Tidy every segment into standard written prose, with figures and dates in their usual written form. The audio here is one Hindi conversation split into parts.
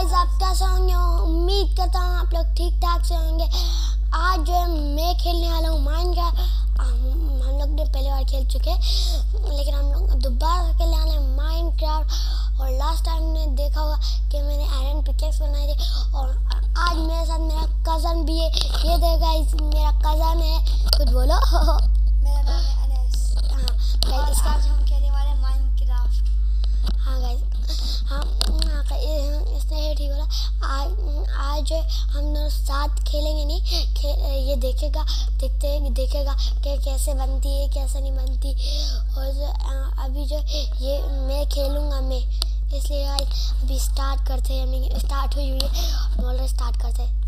गाइस, आप कैसे होंगे? उम्मीद करता हूँ आप लोग ठीक ठाक से होंगे। आज जो है मैं खेलने वाला हूँ माइनक्राफ्ट। हम लोग ने पहले बार खेल चुके, लेकिन हम लोग दोबारा खेलने वाले हैं माइनक्राफ्ट। और लास्ट टाइम ने देखा होगा कि मैंने आयरन पिकेक्स बनाई थी। और आज मेरे साथ मेरा कज़न भी है। ये देखो गाइस, मेरा कज़न है। कुछ बोलो। मेरा नाम है अनस। हाँ गाइस, आज हम खेलने वाले हैं माइनक्राफ्ट। हाँ गाइस, इसने ठीक बोला। आज हम दोनों साथ खेलेंगे नहीं, ये देखेगा कि कैसे बनती है कैसे नहीं बनती। और अभी जो ये मैं खेलूँगा मैं, इसलिए गाइस अभी स्टार्ट करते हैं। यानी स्टार्ट हुई है, ऑलरेडी स्टार्ट करते हैं।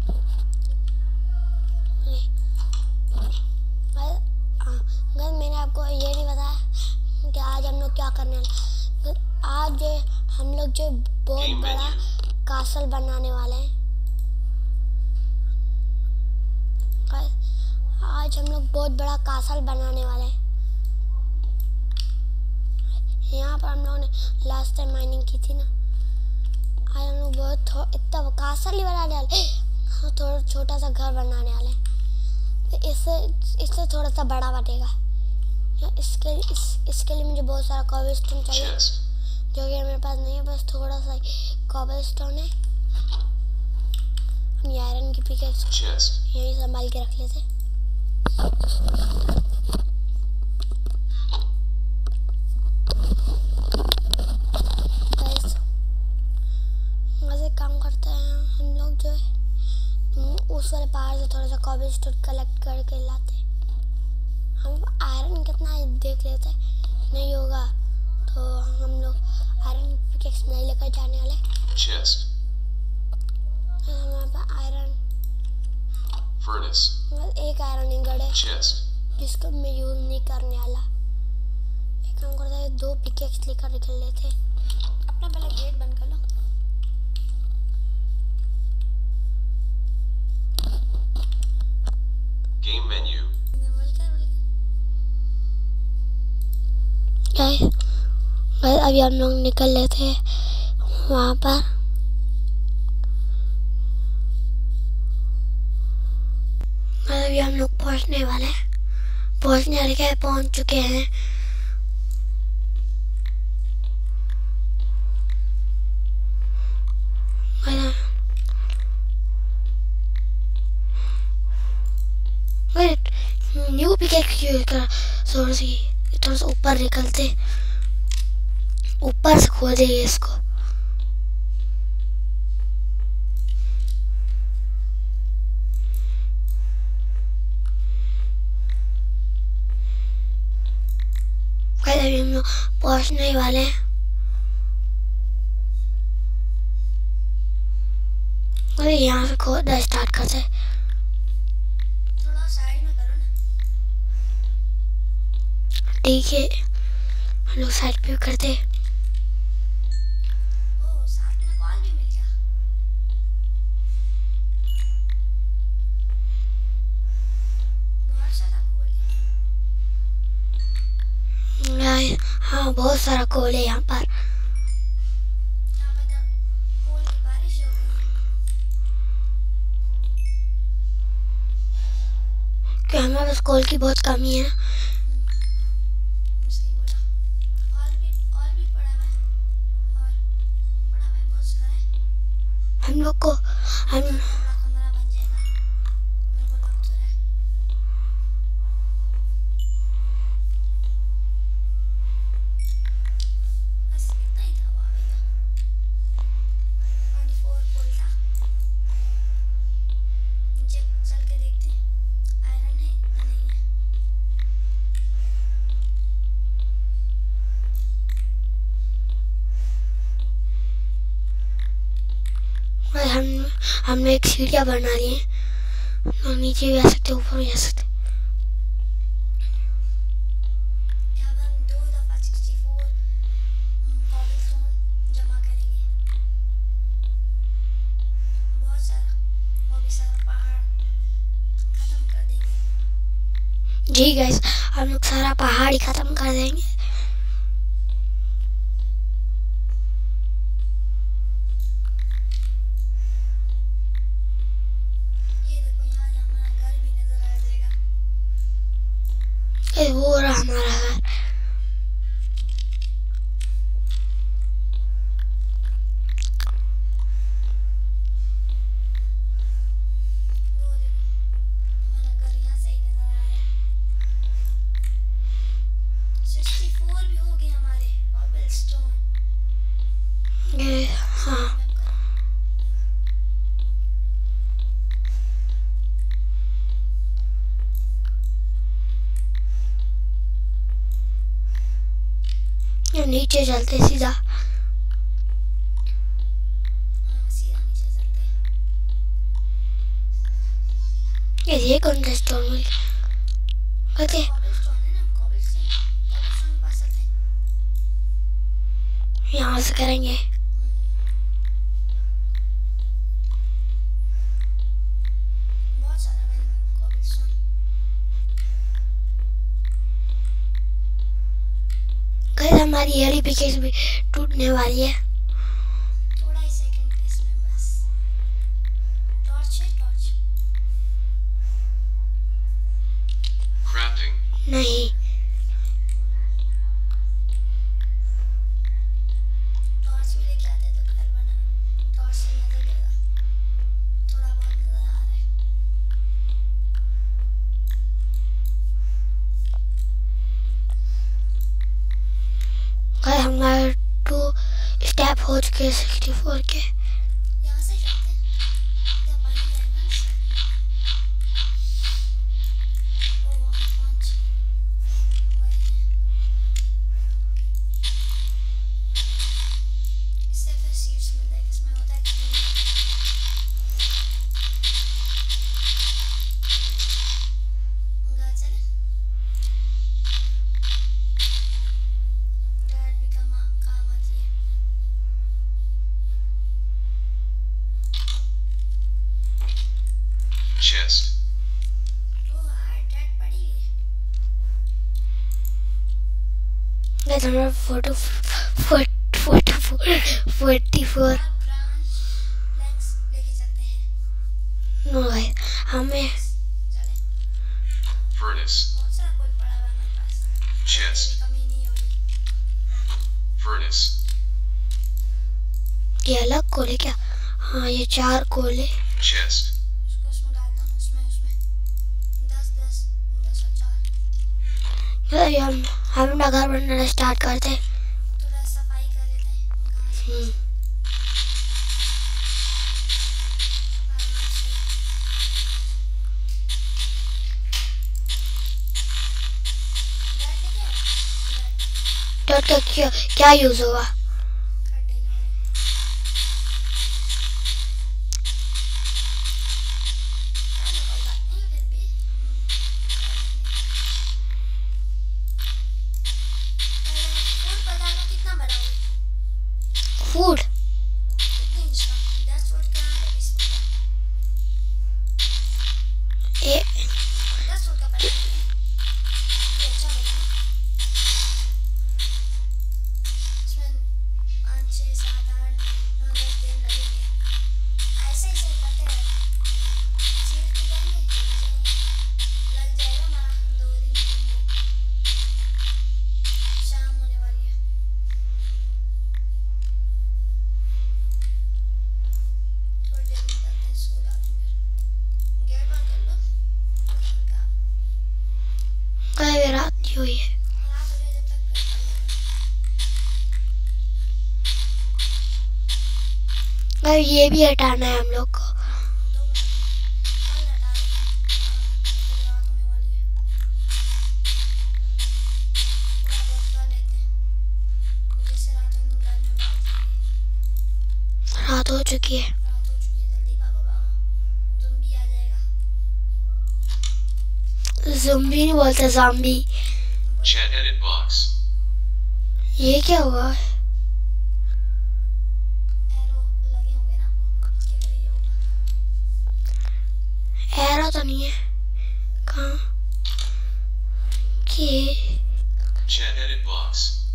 मैंने आपको ये नहीं बताया कि आज हम लोग क्या करने वाले। आज हम लोग जो बहुत बड़ा कासल बनाने वाले हैं। आज हम लोग बहुत बड़ा कासल बनाने वाले हैं। यहाँ पर हम लोगों ने लास्ट टाइम माइनिंग की थी ना। आज हम लोग बहुत इतना कासल ही बनाने वाले, हाँ थोड़ा छोटा सा घर बनाने वाले हैं। तो इससे थोड़ा सा बड़ा बनेगा। इसके लिए मुझे बहुत सारा कॉबलस्टोन चाहिए, जो कि मेरे पास नहीं है। बस थोड़ा सा कॉबलस्टोन है। हम आयरन की पिकेक्स यहीं संभाल के रख लेते। ऐसे काम करते हैं हम लोग। जो है उस वाले पहाड़ से थोड़ा सा कॉबलस्टोन कलेक्ट करके लाते हैं। हम आयरन कितना देख लेते हैं, नहीं होगा तो हम लोग आयरन पिकेक्स नहीं लेकर जाने वाले। चेस्ट, हमारे पास आयरन फर्नेस, एक आयरन इंगोट है चेस्ट, जिसको मैं यूज नहीं करने वाला। एक काम करते हैं, 2 पिकेक्स लेकर निकल लेते। अपना पहले गेट बंद कर लो। गेम मेन्यू, अभी हम लोग निकल लेते हैं वहाँ पर। अभी हम लोग पहुँचने वाले पहुँच चुके हैं। न्यू पिकेक्स यूज कर, थोड़ा सा ऊपर निकलते, ऊपर से खोदेंगे इसको। अभी हम लोग पहुंचने वाले हैं। अरे यहाँ से खोदना स्टार्ट करते। थोड़ा साइड में करो ना। ठीक है, हम लोग साइड पे करते। ओ, साथ में कॉल भी मिल गया। बहुत सारा कोल है। हाँ, बहुत सारा कोल है यहाँ पर। यहाँ पर कोल की बारिश हो गई। क्या हमारे पास कोल की बहुत कमी है। सही बोला। ऑल भी पड़ा है, और पड़ा है बहुत सारा है। हम लोग को हम बड़ा कमरा बन जाएगा, मेरे को लग तो रहा है। बस इतना ही था वो अभी का। 24 कोल था। नीचे चल के देखते हैं आयरन है या नहीं है। हमने एक सीढ़ियाँ बना ली है। हम नीचे भी आ सकते, ऊपर भी आ सकते। यहाँ पर हम 2 दफा 64 कॉबलस्टोन जमा करेंगे। बहुत सारा, वो भी सारा पहाड़ खत्म कर देंगे। जी गाइस, हम लोग सारा पहाड़ ही खत्म कर देंगे। वो रहा हमारा घर। वो देखो हमारा घर यहाँ सही नजर आ रहा है। 64 भी हो गए हमारे कॉबलस्टोन। ये हाँ ये नीचे चलते सीधा। हाँ सीधा नीचे चलते हैं। ये कौन सा स्टोन मिल ओके कॉबलस्टोन है ना, कॉबलस्टोन के पास चलते हैं। यहाँ से करेंगे। बहुत सारा मैंने कॉबलस्टोन। गाइस हमारी एडी पिकेक्स भी टूटने वाली है। थोड़ा ही सेकंड के इसमें बस। टॉर्च है टॉर्च। Crafting. नहीं टॉर्च भी लेके आते तो घर बना। टॉर्च से नजर देगा। थोड़ा बहुत नजर आ रहा है। गाइस हमारे 2 स्टेप हो चुके हैं 64 के। यहाँ से चलते हैं। इधर पानी आएगा ना साइड में। ओ वहाँ पहुँच गए हैं। इससे फिर सीड्स मिलता है, किसमें होता है किसमें नहीं होता। घर चले। डैड भी काम आती है। Chest. तो यार डैड पड़ी हुई है। गाइस हमारा 44 ब्रांच प्लैंक्स लेके चलते हैं। नो गाइस हमें चले। Furnace. बहुत सारा कोल पड़ा हुआ है हमारे पास। Chest. कोई कमी नहीं हो रही। Furnace. ये अलग कोल है क्या? हाँ ये 4 कोल है। Chest. उसको उसमें डाल दो। उसमें 10 और 4। गाइस हम अपना घर बनाना स्टार्ट करते हैं। थोड़ा सफाई कर लेते हैं घास हम्म, आराम से। डैड लेके आओ। डैड डॉट का क्या यूज होगा? खड्डे जो हैं। चलो कोई बात नहीं फिर भी। फूड बता दो कितना बनाओगे? फूड कितने इंच का? 10 फुट का या 20 फुट का? ये 10 फुट का बना लेते हैं। ये अच्छा बनेगा। इसमें 5 6 7 8 9 10 दिन लगेंगे। ऐसे ही सही करते रहते हैं। चीरते जाएंगे लग जाएगा हमारा 2 दिन 3 दिन। शाम होने वाली है। थोड़ी देर में करते हैं, सो जाते हैं फिर। गेट बंद कर लो। का गाइस रात ही हुई है। रात हो जाए जब तक कर लेना। गाइस ये भी हटाना है हम लोग को। 2 मिनट में कल हटा देना। तो रात होने वाली है। थोड़ा बहुत कर लेते हैं। जैसे रात हम घर में भाग जाएंगे। रात हो चुकी है। रात हो चुकी है, जल्दी भागो भागो। ज़ॉम्बी आ जाएगा। ज़ॉम्बी नहीं बोलते ज़ॉम्बी। Chat edit box. ये क्या हुआ? एरो लगे होंगे ना आपको, इसके वजह ये होगा। एरो तो नहीं है। कहाँ? कि Chat edit box.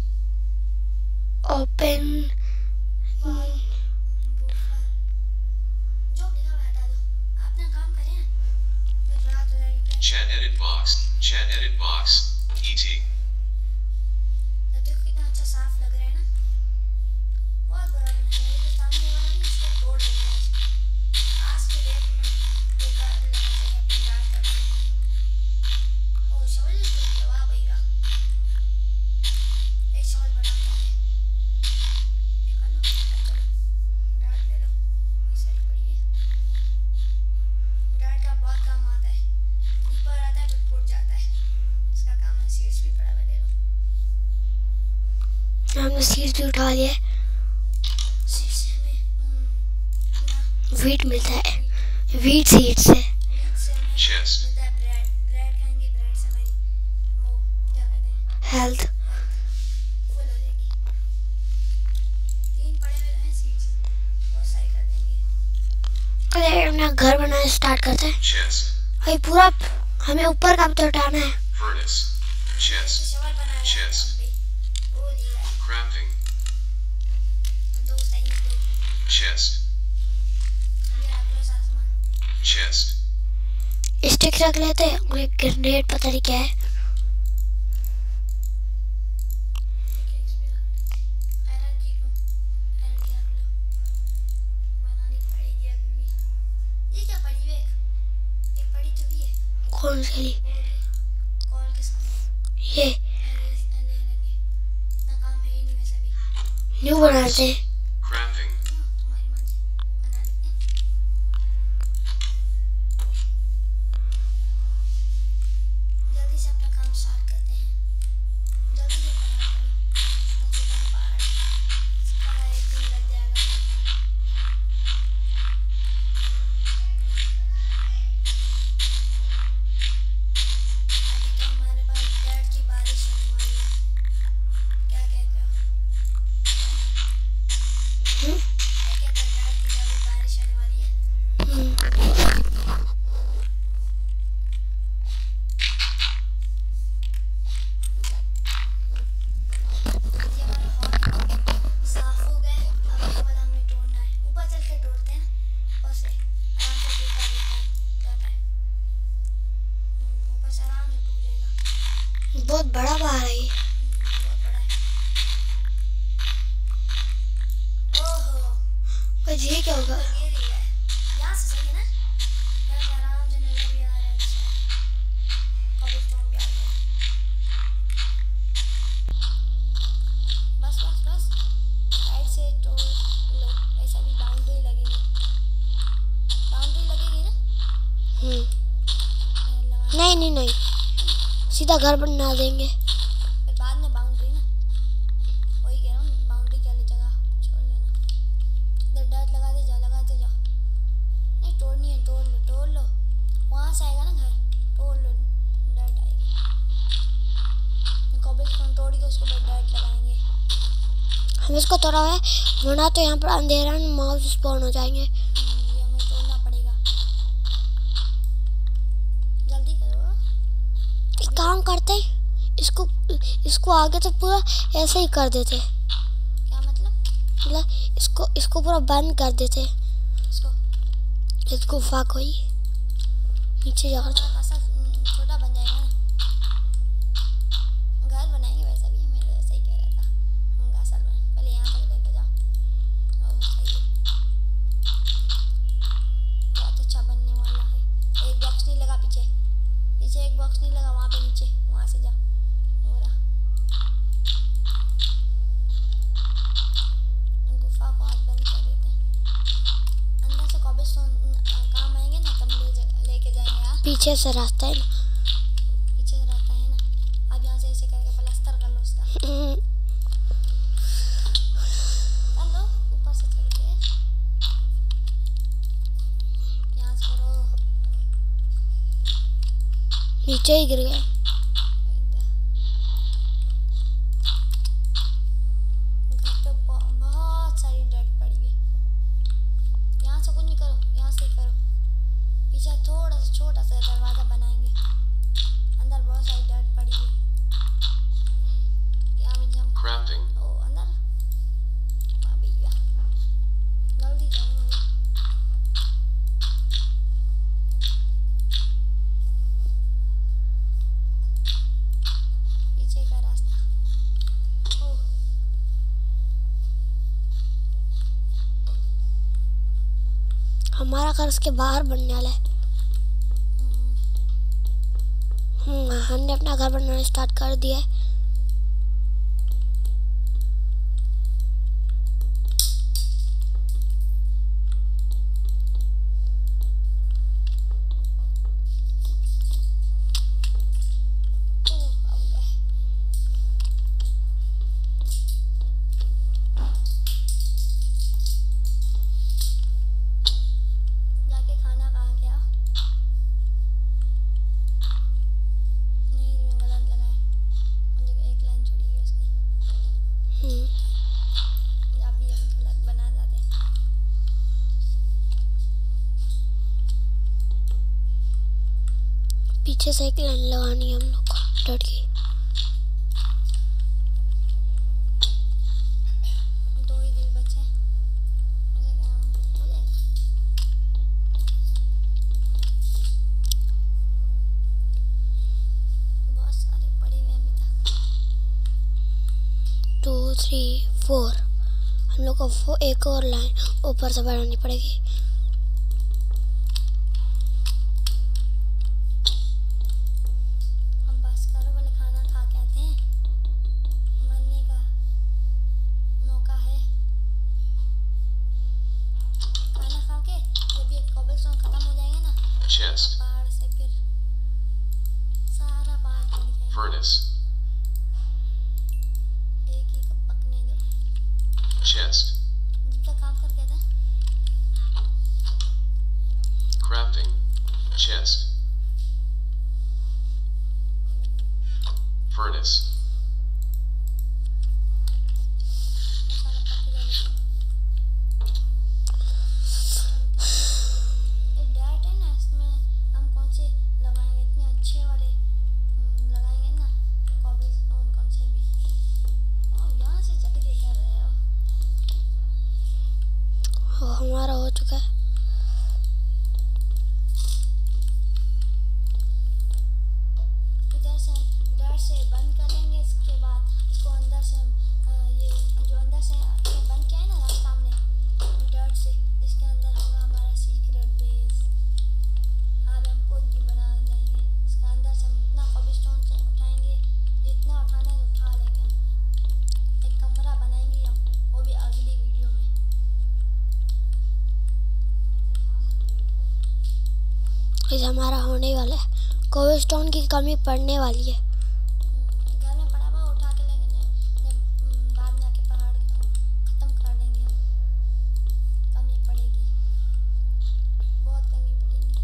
ओपन बूफर जो लिखा हुआ है हटा दो। अपना काम करें। फिर रात हो जाएगी फिर। Chat edit box. Chat edit box. ET. तो देखो कितना अच्छा साफ लग रहा है ना, बहुत बड़ा बनाया है। ये जो सामने वाला है इसको तोड़ देंगे आज के डेट में, बेकार लेना चाहिए अपनी गाय का। ओ शॉल ले लिया, वाह भाई वाह, एक शॉल बनाते हैं, निकालो चलो, डार्ट ले लो, ये सारी पड़ी है। डार्ट का बहुत काम आता है, ऊपर आता है फिर फूट जाता है, इसका काम है। सीड्स भी पड़ा हुआ, ले लो। हमने सीड्स भी उठा लिए। सीड्स से हमें वीट मिलता है, वीट सीड से। मीट से हमें Chest. मिलता है ब्रेड, ब्रेड खाएंगे, ब्रेड से हमारी वो क्या कहते हैं, हेल्थ। फुल हो जाएगी। 3 पड़े हुए हैं सीड्स, बहुत सारी कर देंगे। अरे अपना घर बनाना स्टार्ट करते हैं। Chest. भाई पूरा हमें ऊपर का भी तो उठाना है। Furnace. Chest. शॉल बनाया है Chest. हम पे, वो लिया है, Crafting. 2 चाहिए 2। Chest. ये रख लो सामान। Chest. स्टिक रख लेते हैं और एक ग्रेनेड पता नहीं क्या है। आयरन की को आयरन की रख लो, बनानी पड़ेगी अभी भी। ये क्या पड़ी हुई है, एक पड़ी तो भी है, कौन सी ली? वो कॉल के सामने ये ले लेंगे, इतना काम है ही नहीं वैसे भी। न्यू बनाते हैं। Crafting. तुम्हारी मर्जी, बना लेते हैं। जल्दी से अपना काम स्टार्ट करते हैं, जल्दी से बना करो, छोटा सा पहाड़, इसका एक दिन लग जाएगा। अभी तो हमारे पास डैड की बारिश होने वाली है, क्या कहते हो? हम्म, क्या कहते हो, डैड की अभी बारिश होने वाली है। हम्म। ये हमारा हॉल साफ हो गया है, अब ये वाला हमें तोड़ना है। ऊपर चल के तोड़ते हैं ना, ऊपर से आराम से टूटा जाता है, ऊपर से आराम से टूट जाएगा। बहुत बड़ा पहाड़ है ये। बहुत बड़ा है। ओहो, भाई ये क्या होगा? गिर ही गया है। यहाँ से सही है ना, यहाँ से आराम से नजर भी आ रहा है। अच्छा, कॉबलस्टोन भी आ गया। बस बस बस, साइड से तोड़ लो, ऐसा भी बाउंड्री लगेगी, बाउंड्री लगेगी ना। लगा नहीं नहीं नहीं, सीधा घर बना देंगे। फिर बाद में बाउंड्री ना, वही कह रहा हूँ, बाउंड्री के वाली जगह छोड़ लेना। इधर डर्ट लगाते जाओ, लगाते जाओ, नहीं तोड़नी है, तोड़ लो तोड़ लो, वहाँ से आएगा ना घर, तोड़ लो, डर्ट आएगी। कॉबलस्टोन तोड़ के उसके ऊपर डर्ट लगाएंगे। हम इसको तोड़ा हुआ है, वरना तो यहाँ पर अंधेरा में माउस स्पॉन हो जाएंगे। ये हमें तोड़ना पड़ेगा, जल्दी करो। एक काम करते हैं, इसको आगे तो पूरा ऐसे ही कर देते। क्या मतलब? मतलब इसको पूरा बंद कर देते। इसको इसको फाक हुई नीचे जाकर। हमारा खासा छोटा बन जाएगा ना, घर बनाएंगे वैसा भी, हमें वैसा ही कह रहा था हम घासल बना, पहले यहाँ तक लेके जाओ। और सही है, बहुत अच्छा बनने वाला है। एक बॉक्स नहीं लगा पीछे, पीछे एक बॉक्स नहीं लगा, वहाँ पे नीचे, वहाँ से जाओ। हो रहा गुफा को आज बंद कर देते हैं, अंदर से कॉबलस्टोन काम आएंगे ना, तब लेके जाएंगे। यार पीछे से रास्ता है ना। पीछे से रहता है ना, अब यहाँ से ऐसे करके प्लास्टर कर लो उसका, कर लो ऊपर से चढ़ के, यहाँ से करो। नीचे ही गिर गया। घर पे बहुत सारी डेड पड़ी है, यहाँ से कुछ नहीं करो, यहाँ से करो, पीछे थोड़ा सा छोटा सा दरवाज़ा बनाएंगे, अंदर बहुत सारी डेड पड़ी है। यहाँ में जम Crafting. ओ अंदर, वाह भैया, जल्दी करो। घर उसके बाहर बनने वाला है। हमने अपना घर बनाना स्टार्ट कर दिया है। पीछे से एक लाइन लगानी है हम लोग को डट की। दो ही दिल बचे, मुझे क्या हो जाएगा। बहुत सारे पड़े हुए हैं अभी तक। 2 3 4 हम लोग को एक और लाइन ऊपर से बढ़ानी पड़ेगी। Chest. पहाड़ से फिर सारा पहाड़ टूट जाएगा। Furnace. एक ही कब पकने दो। Chest. जब तक काम करके थे। Crafting. Chest. Furnace. सारा पक जाएगा। ये डार्ट है ना, इसमें हम कौन से लगाएंगे, इतने अच्छे वाले लगाएंगे ना, कॉबलस्टोन कौन से भी। और यहाँ से चढ़ के कर रहे हो। हमारा हो चुका है। इधर से हम डर से बंद कर लेंगे, इसके बाद इसको अंदर से हम ये जो अंदर से बंद किया है ना रास्ता हमने डर से, इसके अंदर होगा हमारा सीक्रेट बेस। आज हम कुछ भी बना देंगे इसके अंदर से। हम इतना कॉबलस्टोन से उठाएंगे, जितना उठाना है उठा लेंगे हम। एक कमरा बनाएंगे हम, वो भी अगली वीडियो में। इसे हमारा होने वाला है। कोबलस्टोन की कमी पड़ने वाली है। घर में पड़ा हुआ उठा के लेंगे, जब बाद में आके पहाड़ खत्म कर देंगे हम। कमी पड़ेगी, बहुत कमी पड़ेगी।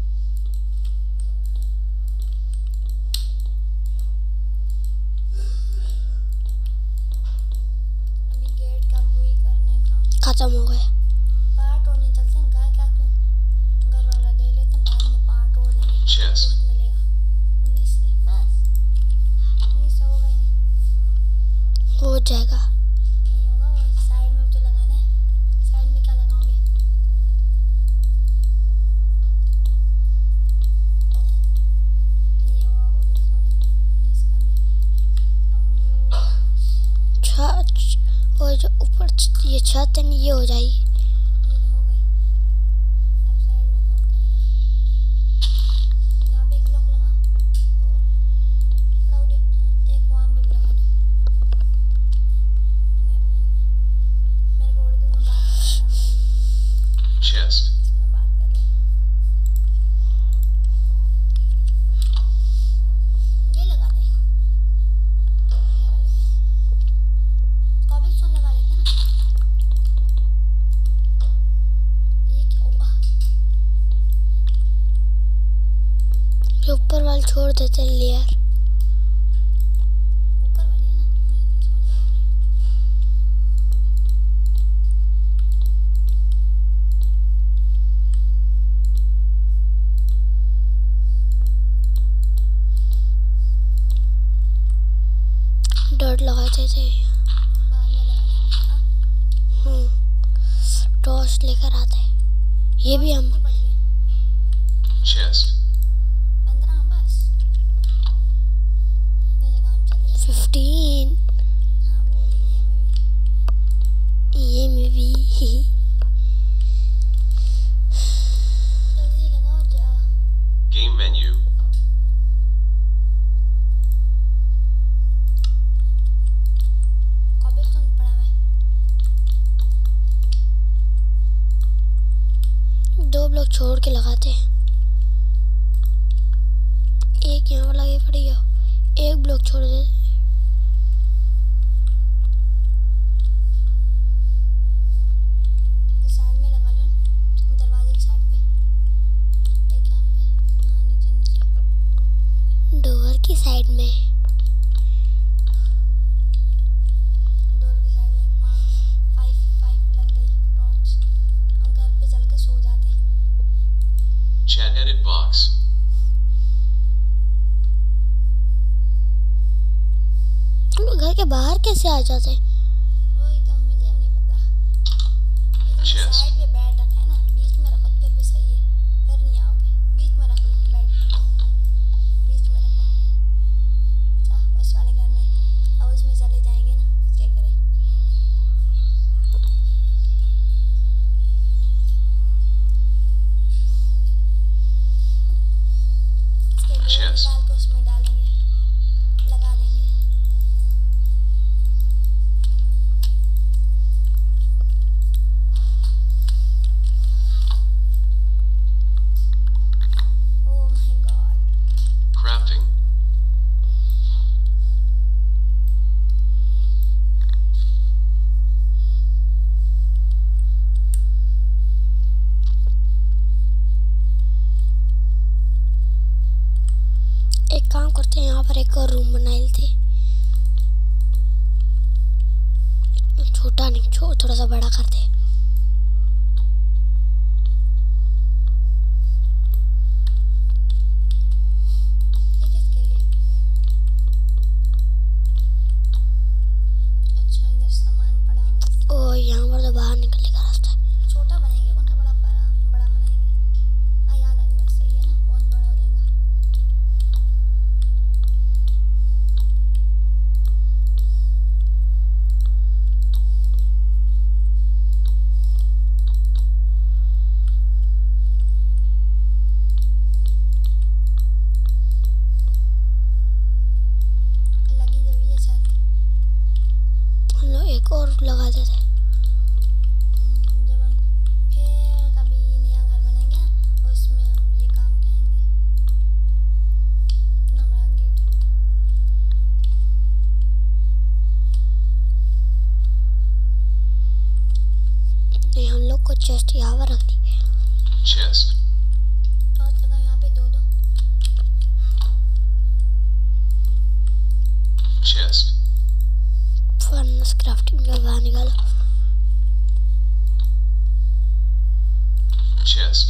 अभी गेट का बुई करने का खत्म हो गया। पहाड़ तोड़ने चलते हैं। गाय का क्यों घर वाला ले लेते हैं, बाद में पहाड़ तोड़ देंगे। Chest. बहुत मिलेगा 19 से, बस 19 से होगा ही नहीं। हो जाएगा। नहीं होगा, वो साइड में तो लगाना है। साइड में क्या लगाओगे? नहीं होगा वो भी, इसका भी। छत और जो ऊपर ये छत है ना, ये हो जाएगी। ये तो हो गई। अब साइड में कौन करेगा? यहाँ पे एक ब्लॉक लगा और क्राउड एक वहाँ पे भी लगा दो। मेरे को उर्दू में बात करना है, Chest. इसमें बात कर लो। ये लगा दे, लगा ले। कॉबलस्टोन लगा लेते हैं ना। ये क्या हुआ? ये ऊपर वाले छोड़ देते हैं लेयर। ऊपर वाली है ना, मैं नहीं समझ रहा। डॉट लगाते थे। बाद में लगा लेंगे। हाँ, टॉर्च लेकर आते हैं। ये भी हम कितनी पड़ी है? Chest. 15 बस। मेरा काम चल रहा है। 15। हाँ, वो नहीं है, मैं भी। ये में भी छोड़ के लगाते हैं। एक यहाँ पर लगी पड़ी है, एक ब्लॉक छोड़ दे। साइड में लगा लो, दरवाजे की साइड पे। एक यहाँ पे, हाँ नीचे नीचे डोर की साइड में। डोर की साइड में। हाँ 5 लग गई टॉर्च। हम घर पे चल के सो जाते हैं। Chat edit box. हम लोग घर के बाहर कैसे आ जाते हैं? वही तो मुझे नहीं पता। Chest. साइड पे बेड रखा है ना, बीच में रखो फिर भी सही है, फिर नहीं आओगे। बीच में रख लो बेड, बीच में रखो। उस वाले घर में और उसमें चले जाएंगे ना, क्या करें। इसके डोर Chest. निकाल के उसमें डालेंगे, लगा देंगे। Oh my God. Crafting. एक काम करते हैं, यहाँ पर एक और रूम बनाए थे। छोटा नहीं, थोड़ा सा बड़ा करते हैं। ये किसके लिए? अच्छा इधर सामान पड़ा हुआ है। ओ यहाँ पर तो बाहर निकलने का रास्ता है। छोटा बनाएंगे, कौन सा बड़ा बनाएंगे। हाँ याद आ गया, सही है ना, बहुत बड़ा हो जाएगा। लगी जब ये छत। हम लोग एक और लगा देते हैं। जब हम फिर कभी नया घर बनाएंगे ना, उसमें हम ये काम करेंगे। इतना बड़ा गेट। नहीं, हम लोग को चेस्ट यहाँ पर रख दी। Chest. टॉर्च लगा यहाँ पे, दो Chest. फर्नेस क्राफ्टिंग में बाहर निकालो। Chest.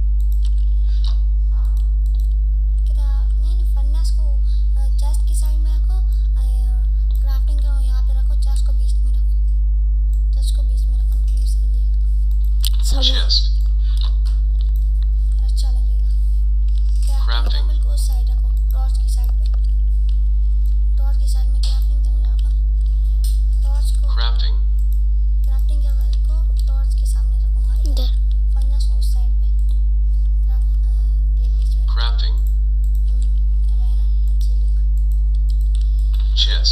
नहीं फर्नेस को चेस्ट की साइड में रखो, क्राफ्टिंग को यहाँ पे रखो, चेस्ट को बीच में रखो। चेस्ट को बीच में रखो, प्लीज सही है, Chest. अच्छा लगेगा। Crafting. टेबल को उस साइड रखो, टॉर्च की साइड पे। टॉर्च की साइड में क्राफ्टिंग टेबल रखो। टॉर्च को Crafting. क्राफ्टिंग टेबल को टॉर्च के सामने रखो। हाँ इधर। इधर फर्नेस को उस साइड पे। ये बीच में। Crafting. अब है ना अच्छी लुक। Chest.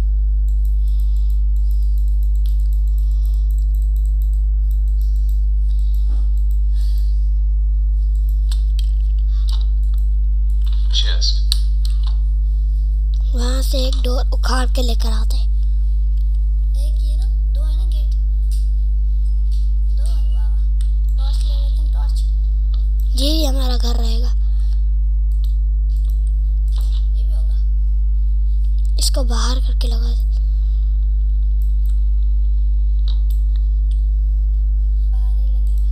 Chest. वहाँ से एक डोर उखाड़ के लेकर आते हैं। एक ये ना, दो है ना गेट, दो है। वाह वाह। टॉर्च ले लेते हैं, टॉर्च। ये हमारा घर रहेगा। ये भी होगा। इसको बाहर करके लगा दे। बाहर ही लगेगा।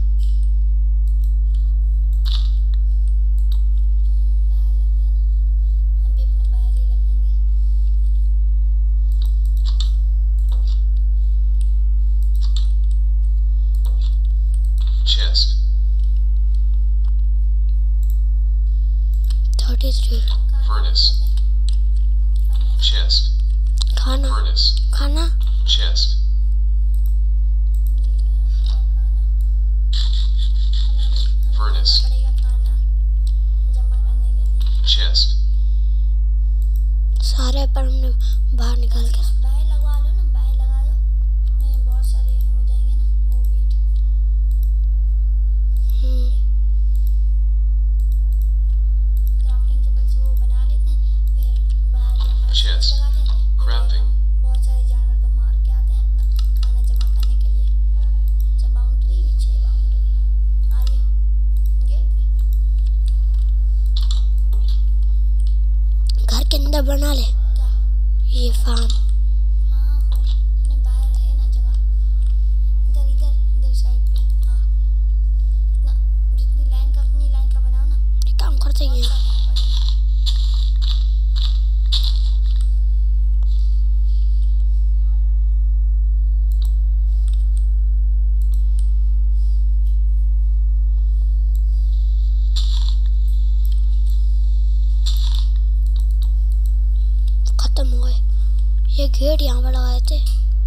बाहर लग गया ना, हम भी अपने बाहर ही लगाएंगे। Chest. 33 खाना Furnace. रख देते हैं। फर्नेस। Chest. खाना Furnace. खाना Chest. Furnace. पड़ेगा खाना जमा करने के लिए। Chest. सारे पर हमने बाहर निकाल के रखा। बाहर लगवा लो ना, बाहर लगा लो, बहुत सारे हो जाएंगे ना वो बीट। Chest. लगाते हैं Crafting. बहुत सारे जानवर को मार के आते हैं अपना खाना जमा करने के लिए। अच्छा बाउंड्री भी चाहिए, बाउंड्री आ रही हो, गेट भी घर के अंदर बना ले क्या? ये फार्म। हाँ नहीं बाहर है ना जगह, इधर इधर इधर साइड पे। हाँ ना जितनी लाइन का अपनी लाइन का बनाओ ना, एक काम करते बहुत हैं सारे हैं पड़े हैं। खत्म हो गए। ये गेट यहाँ पर लगाए थे।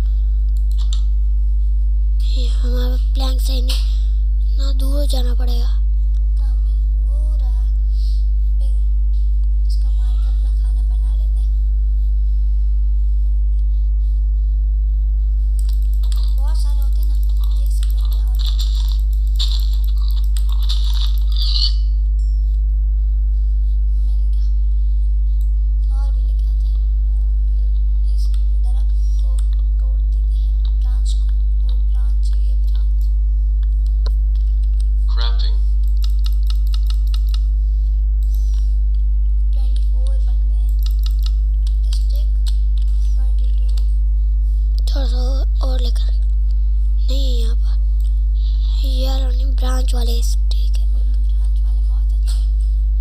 ये हमारा प्लैंक सही नहीं, ना दूर जाना पड़ेगा। कहाँ पे वो रहा पिग, उसको मार के अपना खाना बना लेते हैं। बहुत सारे होते हैं ना, देख सकते हो क्या हो रहा है। मिल गया, और भी लेके आते हैं। इस दरख्त को तोड़ देते हैं, ब्रांच को, वो ब्रांच ये ब्रांच। Crafting. 24 बन गए, स्टिक 22। थोड़ा सा और लेकर नहीं है यहाँ पर। ये वाले ब्रांच वाले ठीक है। ब्रांच वाले बहुत अच्छे हैं।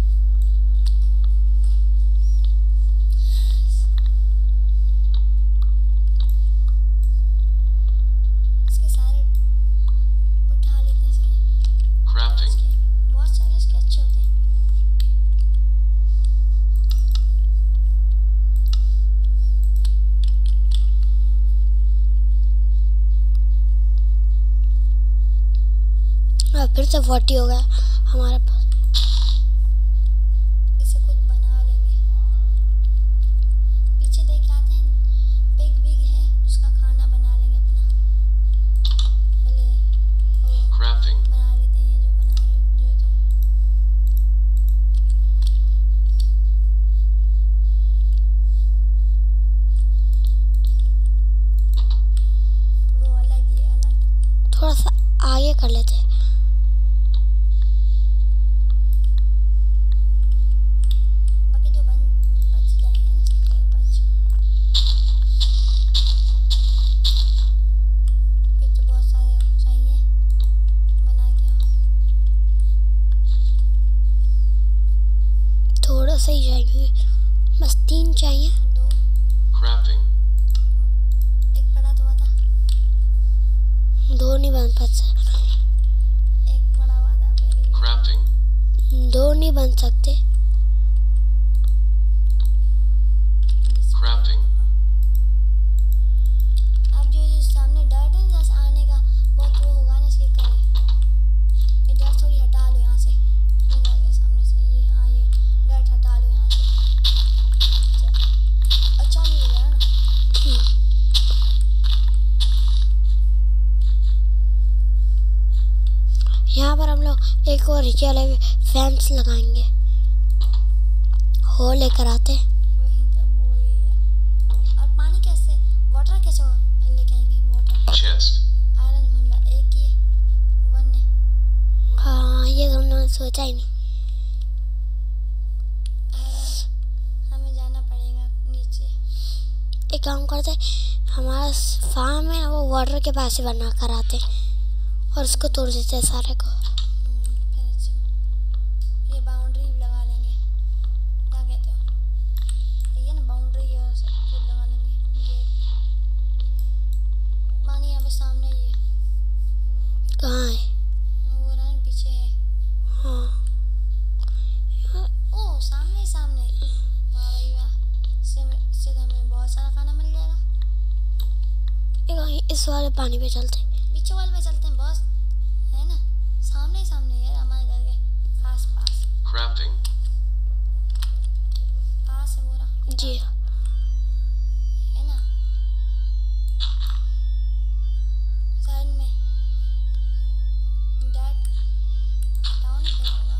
इसके सारे उठा लेते हैं, इसके Crafting. बहुत सारे इसके अच्छे होते हैं। फिर से 40 हो गया हमारे पास। इससे कुछ बना लेंगे। पीछे देख के आते हैं, पिग बिग है, उसका खाना बना लेंगे अपना। भले वो Crafting. बना लेते हैं, ये जो बना रहे जो तुम। वो अलग, ये अलग। थोड़ा सा आगे कर लेते हैं। बाकी जो बच जाएंगे ना, बच फिर तो बहुत सारे चाहिए बना के। थोड़ा सा ही चाहिए, बस 3 चाहिए। 2 Crafting. एक पड़ा तो हुआ था, 2 नहीं बन सकते। एक पड़ा हुआ था मेरे लिए। Crafting. 2 नहीं बन सकते। Crafting. अब जो सामने डर्ट है, जैसे आने का बहुत वो होगा ना, इसके करें ये डर्ट थोड़ी हटा लो यहाँ से। ये लग गया सामने से, ये हाँ ये डर्ट हटा लो यहाँ से। अच्छा नहीं लग रहा ना। यहाँ पर हम लोग एक और नीचे वाले फैंस लगाएंगे। हो लेकर आते हैं। वही तो बोल रही है। और पानी कैसे, वाटर कैसे लेके आएंगे? Water Chest. आयरन हमारा एक ही है, 1 है। हाँ ये तो हमने सोचा ही नहीं। आयरन हमें जाना पड़ेगा नीचे। एक काम करते हैं, हमारा फार्म है ना, वो वाटर के पास ही बना कर आते हैं और उसको तोड़ देते हैं सारे को। फिर अच्छा ये बाउंड्री भी लगा लेंगे, क्या कहते हो? ये ना बाउंड्री और सब कुछ लगा लेंगे। गेट पानी यहाँ पे सामने ही है, कहाँ है? वो रहा ना पीछे है। हाँ ओ सामने ही सामने। वाह भाई वाह, इससे तो हमें बहुत सारा खाना मिल जाएगा। इस वाले पानी पे चलते हैं। पीछे वाले में चलते हैं बॉस, है ना? सामने ही सामने है हमारे घर के आस पास। Crafting. पास है पूरा, जी है ना? साइड में डैड हटाओ ना देगा।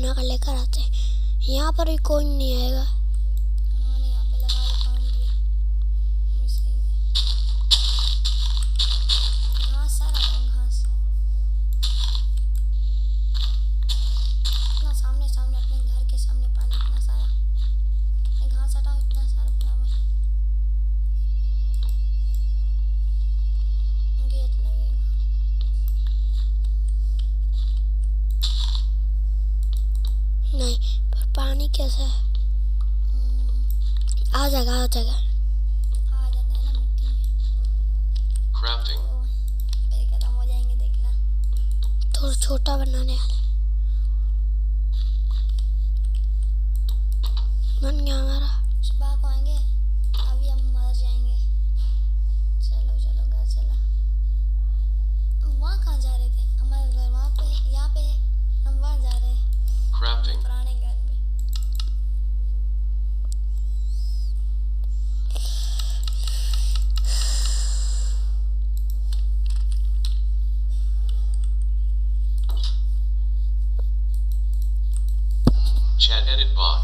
बनाकर लेकर आते हैं। यहाँ पर भी कोई नहीं आएगा। हाँ नहीं, यहाँ पे लगा लो बाउंड्री। सही है। घास सारा घास इतना सामने सामने अपने घर के सामने पानी इतना सारा। घास हटाओ, इतना सारा पड़ा हुआ है। गेट लगेगा। नहीं, पर पानी कैसे है? आ जाएगा आ जाएगा। आ जाता है ना मिट्टी में। Crafting. फिर खत्म हो जाएंगे, देखना। थोड़ा छोटा बनाने वाला बन गया हमारा। सुबह को आएंगे, अभी हम मर जाएंगे। चलो चलो घर चला। वहाँ कहाँ जा रहे थे? हमारे घर वहाँ पे, यहाँ पे है। हम वहाँ जा रहे हैं, Crafting. पुराने घर पे। Chat edit box.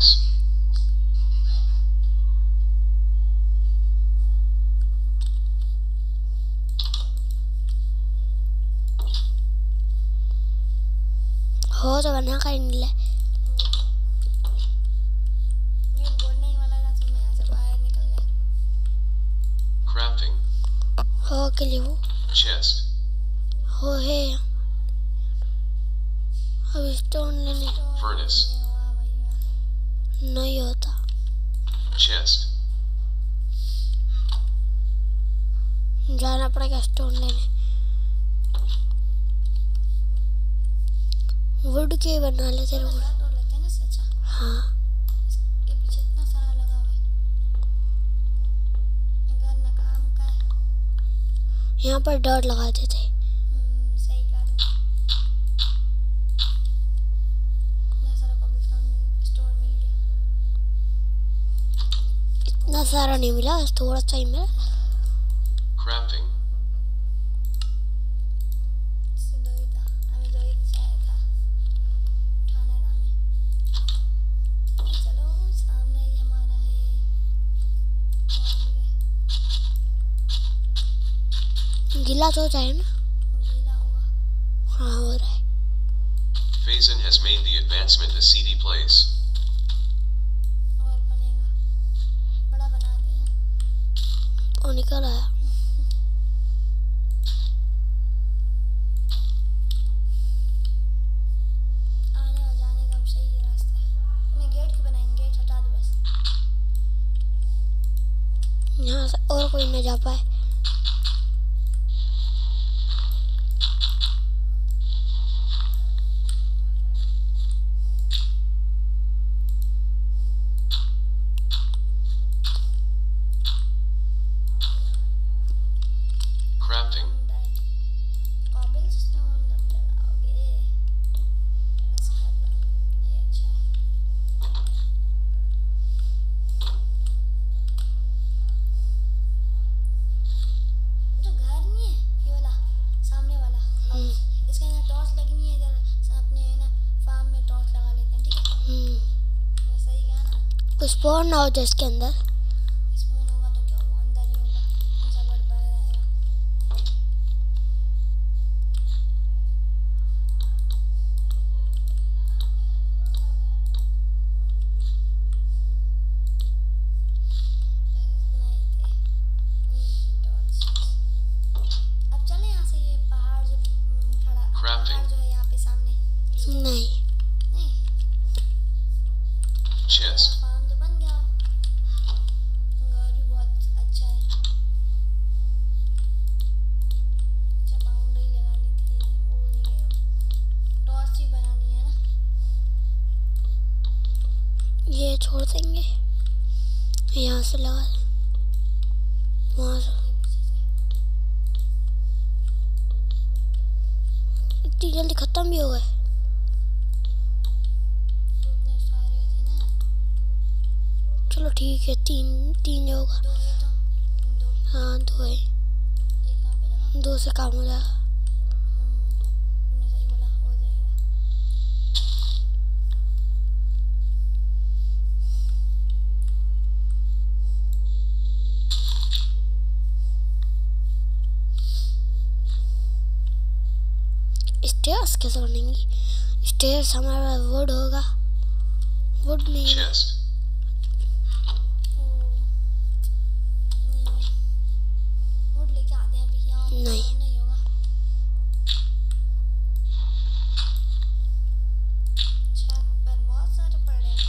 हो तो बना कर नहीं ले। मैं बोलने ही वाला था तो मैं यहाँ से बाहर निकल गया। Crafting. हो के लिए वो Chest. हो है। अब स्टोन लेने Furnace. वाह भाई वाह। नहीं होता। Chest. जाना पड़ेगा स्टोन लेने। वुड के बना लेते रहो। घर तो लेते हैं ना सच्चा। हाँ इसके पीछे इतना सारा लगा हुआ है। घर में काम का है। यहाँ पर डॉट लगाते थे। सही कहा तुमने। इतना सारा स्टोन मिल गया। इतना सारा नहीं मिला, बस थोड़ा सा ही मिला। Crafting. इससे दो ही था, हमें दो ही चाहिए था उठाने लाने। चलो सामने ही हमारा है। गीला तो होता है ना? गीला होगा। हाँ हो रहा है। Faison has made the advancement a CD place. और बनेगा, बड़ा बना दिया। वो निकल आया। आने और जाने का अब सही रास्ता है। मैं गेट क्यों बनाएंगे? गेट हटा दो बस। यहाँ से और कोई न जा पाए। Crafting. दैट कॉबलस्टोन लगाओगे। बस कर लो, ये अच्छा है। जो घर नहीं है ये वाला, सामने वाला, इसके अंदर टॉर्च लगनी है। इधर अपने है ना फार्म में टॉर्च लगा लेते हैं, ठीक है? मैं सही कहा ना? कुछ स्पॉन ना हो जाए इसके अंदर। स्पून होगा तो क्या हुआ, अंदर ही होगा। ऐसा बड़ बढ़ जाएगा। अब चले यहाँ से। ये पहाड़ जो खड़ा, Crafting. पहाड़ जो है यहाँ पे सामने। नहीं नहीं, Chest. फार्म तो बन गया। घर भी बहुत अच्छा है। अच्छा बाउंड्री लगानी थी, भूल गए। टॉर्च ही बनानी है ना। ये छोड़ देंगे, यहाँ से लगा दें। वहाँ से ये पीछे से। इतनी जल्दी खत्म भी हो गए। तो इतने सारे थे ना। चलो ठीक है, तीन होगा। दो है तो दो। हाँ 2 है। एक यहाँ पे लगा। 2 से काम हो जाएगा। तुमने सही बोला, हो जाएगा। स्टेयर्स कैसे बनेंगी? स्टेयर्स हमारा वुड होगा, वुड नहीं Chest. वुड लेके आते हैं अभी। यहाँ नहीं होगा। अच्छा पर बहुत सारे पड़े हैं।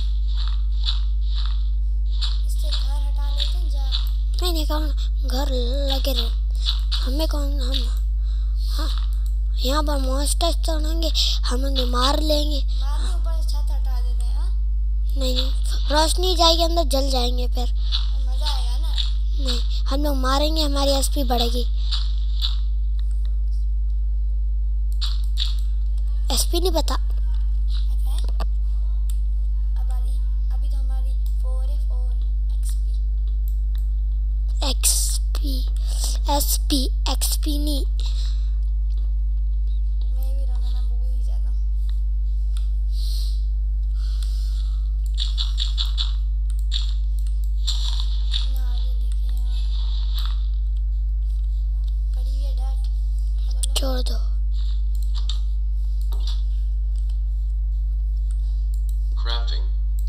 इससे घर हटा लेते हैं जा। नहीं कौन घर लगे रहे हमें, कौन हम हाँ यहाँ पर मॉन्स्टर्स तो होंगे, हम उन्हें मार लेंगे। मारने ऊपर से छत हटा देते हैं। नहीं रोशनी जाएगी अंदर, जल जाएंगे फिर। मजा आएगा ना। नहीं हम लोग मारेंगे, हमारी एसपी बढ़ेगी। एसपी नहीं पता। अभी तो हमारी 4 है 4 एक्सपी नहीं। मैं भी रोना भूल ही जाता हूँ। ना आगे लेके यार पड़ी हुई है डैड। छोड़ दो। Crafting.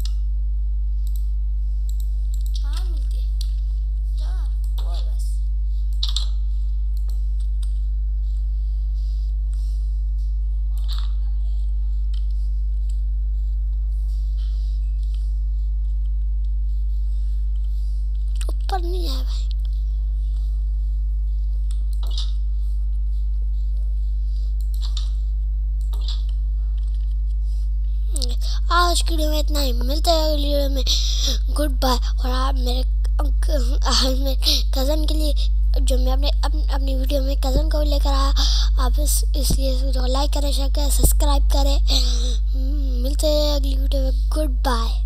हाँ मिलती है। जा और बस। ऊपर नहीं जाए भाई। आज की वीडियो में इतना ही, मिलते हैं अगली वीडियो में। Good bye. और आप मेरे कज़न के लिए, जो मैं अपनी वीडियो में कज़न को लेकर आया, आप इसलिए इस वीडियो को लाइक करें, शेयर करें, सब्सक्राइब करें। मिलते हैं अगली वीडियो में। Good bye.